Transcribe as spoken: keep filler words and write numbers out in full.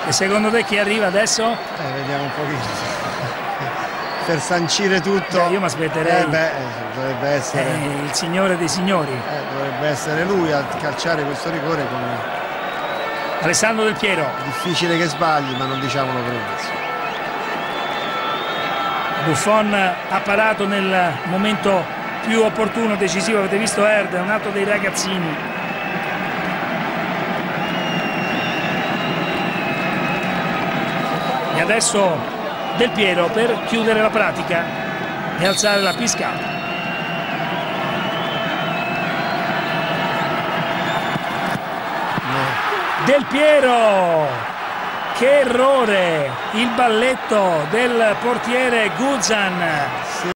E secondo te chi arriva adesso? Eh, vediamo un pochino. Per sancire tutto. Eh, io mi aspetterei. Eh beh, dovrebbe essere. Eh, il signore dei signori. Eh, dovrebbe essere lui a calciare questo rigore con. Alessandro Del Piero. Difficile che sbagli, ma non diciamolo per adesso. Buffon ha parato nel momento più opportuno, decisivo. Avete visto Erd, è un altro dei ragazzini. E adesso Del Piero per chiudere la pratica e alzare la pisca. No. Del Piero, che errore, il balletto del portiere Guzan.